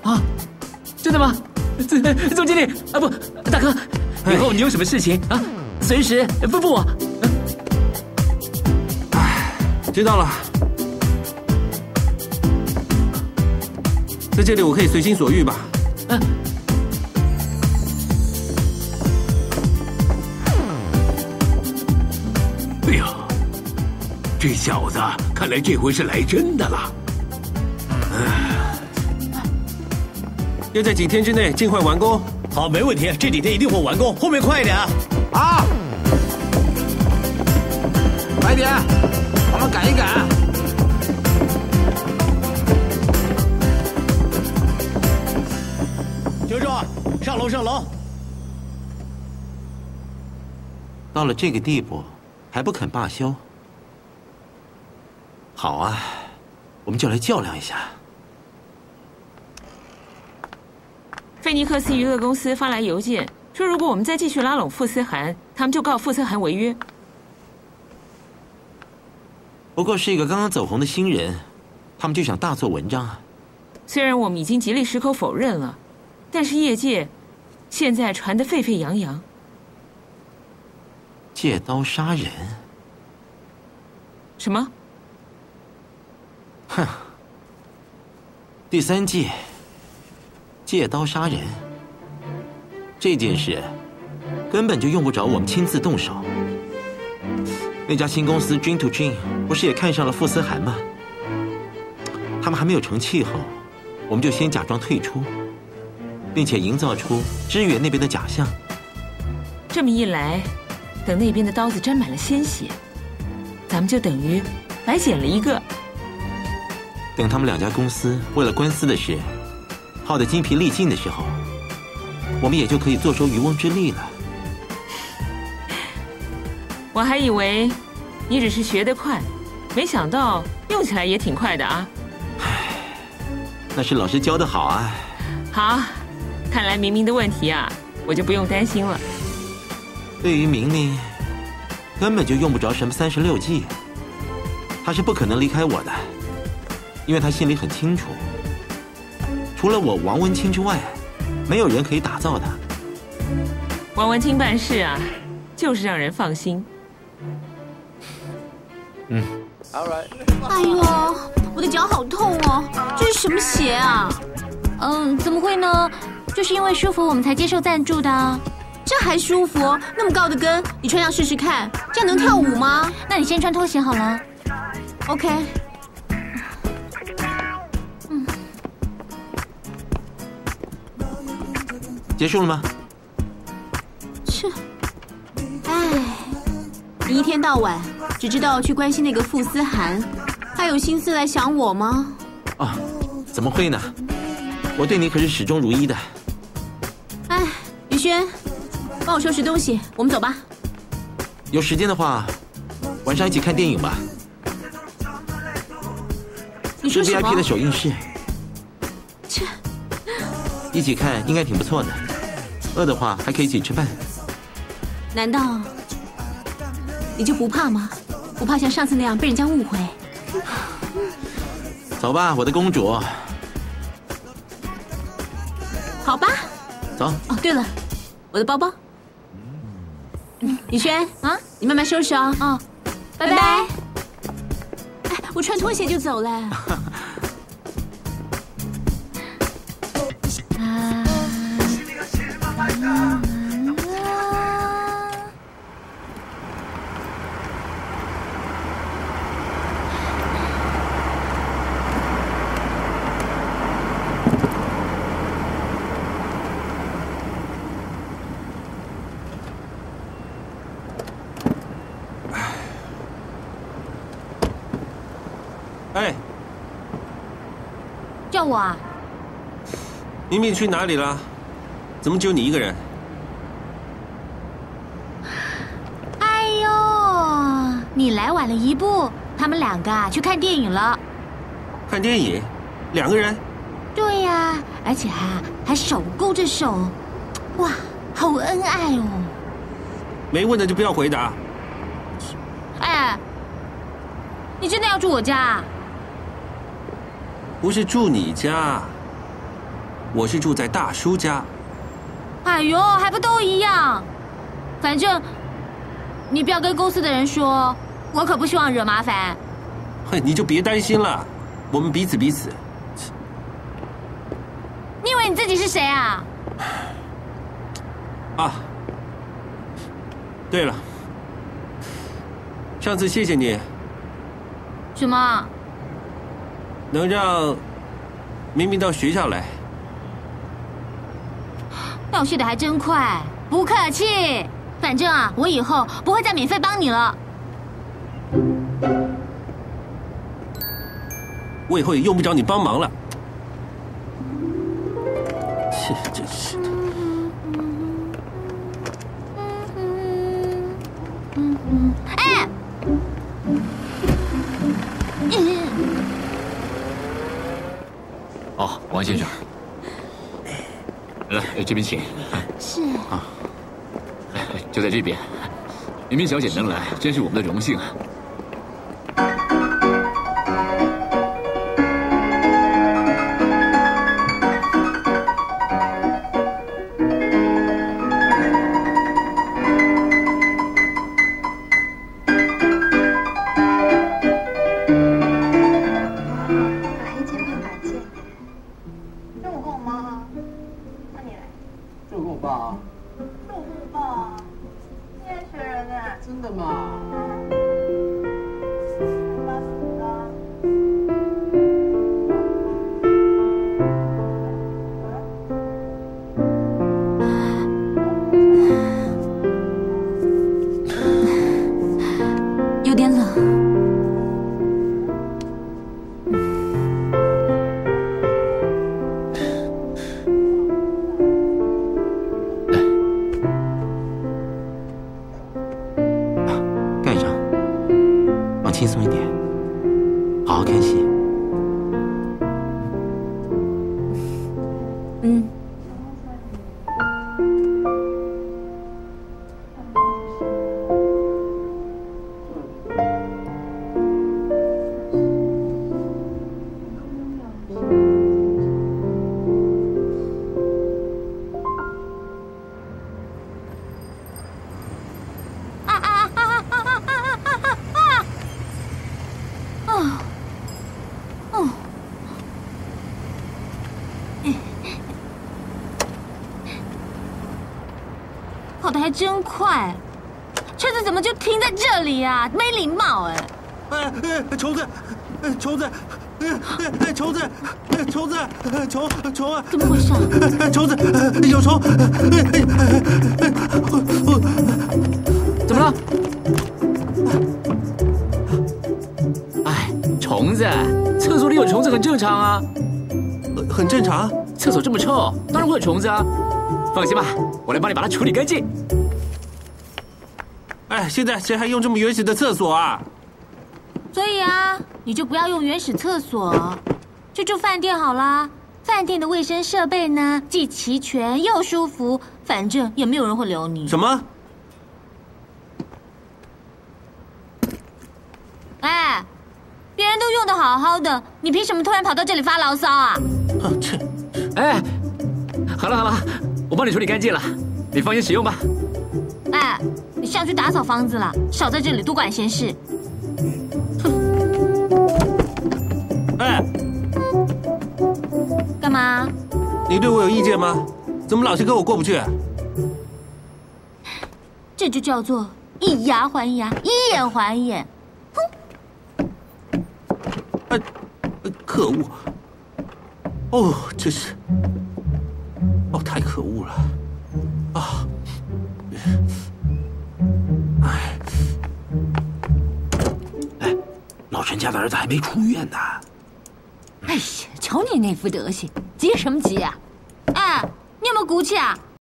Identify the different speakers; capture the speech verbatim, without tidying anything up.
Speaker 1: 啊，真的吗？总总经理啊，不，大哥，以后你有什么事情啊，随时吩咐我。
Speaker 2: 哎，知道了。在这里我可以随心所欲吧？嗯。
Speaker 3: 哎呀，这小子看来这回是来真的了。
Speaker 2: 要在几天之内尽快完工。
Speaker 4: 好，没问题，这几天一定会完工。后面快一点啊！
Speaker 2: 好，快点，我们赶一赶。
Speaker 4: 舅舅，上楼上楼。
Speaker 5: 到了这个地步，还不肯罢休？好啊，我们就来较量一下。
Speaker 6: 菲尼克斯娱乐公司发来邮件，说如果我们再继续拉拢傅斯涵，他们就告傅斯涵违约。
Speaker 5: 不过是一个刚刚走红的新人，他们就想大做文章啊。
Speaker 6: 虽然我们已经极力矢口否认了，但是业界现在传得沸沸扬扬。
Speaker 5: 借刀杀人？
Speaker 6: 什么？
Speaker 5: 哼！第三季。借刀杀人这件事，根本就用不着我们亲自动手。那家新公司 Jung to Jung 不是也看上了傅斯涵吗？他们还没有成气候，我们就先假装退出，并且营造出支援那边的假象。
Speaker 6: 这么一来，等那边的刀子沾满了鲜血，咱们就等于白捡了一个。
Speaker 5: 等他们两家公司为了官司的事耗得精疲力尽的时候，我们也就可以坐收渔翁之利了。
Speaker 6: 我还以为你只是学得快，没想到用起来也挺快的啊。
Speaker 5: 唉，那是老师教得好啊。
Speaker 6: 好，看来明明的问题啊，我就不用担心了。
Speaker 5: 对于明明，根本就用不着什么三十六计，他是不可能离开我的，因为他心里很清楚。除了我王文清之外，没有人可以打造他。
Speaker 6: 王文清办事啊，就是让人放心。
Speaker 5: 嗯。
Speaker 7: 哎呦，我的脚好痛哦！这是什么鞋啊？
Speaker 8: 嗯，怎么会呢？就是因为舒服，我们才接受赞助的。
Speaker 7: 这还舒服？那么高的跟，你穿上试试看，这样能跳舞吗？
Speaker 8: 嗯、那你先穿拖鞋好了。
Speaker 7: OK。
Speaker 5: 结束了吗？
Speaker 7: 切，哎，你一天到晚只知道去关心那个傅斯涵，还有心思来想我吗？
Speaker 5: 啊，怎么会呢？我对你可是始终如一的。
Speaker 7: 哎，宇轩，帮我收拾东西，我们走吧。
Speaker 5: 有时间的话，晚上一起看电影吧。
Speaker 7: 你说什么？
Speaker 5: 是 V I P 的首映式。
Speaker 7: 切，
Speaker 5: 一起看应该挺不错的。饿的话还可以一起吃饭。
Speaker 7: 难道你就不怕吗？不怕像上次那样被人家误会？
Speaker 5: 走吧，我的公主。
Speaker 7: 好吧。
Speaker 5: 走。
Speaker 7: 哦，对了，我的包包。嗯，宇轩啊，你慢慢收拾哦。
Speaker 8: 哦，
Speaker 7: 拜拜。哎，我穿拖鞋就走了。
Speaker 2: 哎，
Speaker 8: 叫我啊？
Speaker 2: 明明去哪里了？怎么只有你一个人？
Speaker 8: 哎呦，你来晚了一步，他们两个啊去看电影了。
Speaker 2: 看电影？两个人？
Speaker 8: 对呀、啊，而且啊还手勾着手，哇，好恩爱哦。
Speaker 2: 没问的就不要回答。
Speaker 8: 哎，你真的要住我家啊？
Speaker 2: 不是住你家， 我是住在大叔家。
Speaker 8: 哎呦，还不都一样？反正你不要跟公司的人说，我可不希望惹麻烦。
Speaker 2: 嘿，你就别担心了，我们彼此彼此。
Speaker 8: 你以为你自己是谁啊？
Speaker 2: 啊，对了，上次谢谢你。
Speaker 8: 什么？
Speaker 2: 能让明明到学校来。
Speaker 8: 道谢的还真快，不客气。反正啊，我以后不会再免费帮你了。
Speaker 2: 我以后也用不着你帮忙了。切，真是的。
Speaker 8: 哎！
Speaker 1: 哦，王先生，来这边请。
Speaker 8: 是
Speaker 1: 啊，就在这边。明明小姐能来，真是我们的荣幸啊。
Speaker 8: 有点冷。
Speaker 5: 盖上，放轻松一点，好好看戏。
Speaker 8: 嗯。 跑得还真快，车子怎么就停在这里啊？没礼貌哎！
Speaker 2: 哎哎，虫子，哎虫子，哎哎虫子，哎虫子，虫虫啊！
Speaker 8: 怎么回事？
Speaker 2: 哎虫子，有虫！
Speaker 1: 怎么了？哎，虫子，厕所里有虫子很正常啊。
Speaker 2: 很正常。
Speaker 1: 厕所这么臭，当然会有虫子啊。放心吧，我来帮你把它处理干净。
Speaker 2: 哎，现在谁还用这么原始的厕所啊？
Speaker 8: 所以啊，你就不要用原始厕所，去住饭店好啦。饭店的卫生设备呢，既齐全又舒服，反正也没有人会留你。
Speaker 2: 什么？
Speaker 8: 哎，别人都用得好好的，你凭什么突然跑到这里发牢骚啊？
Speaker 2: 啊，这，
Speaker 1: 哎，好了好了。我帮你处理干净了，你放心使用吧。
Speaker 8: 哎，你上去打扫房子了，少在这里多管闲事。
Speaker 2: 哼！哎，
Speaker 8: 干嘛？
Speaker 2: 你对我有意见吗？怎么老是跟我过不去？
Speaker 8: 这就叫做以牙还牙，以眼还眼。
Speaker 2: 哼！哎，可恶！哦，这是。哦，太可恶了！啊，
Speaker 5: 哎，哎，老陈家的儿子还没出院呢。
Speaker 6: 哎呀，瞧你那副德行，急什么急啊？
Speaker 8: 哎，你有没有骨气啊？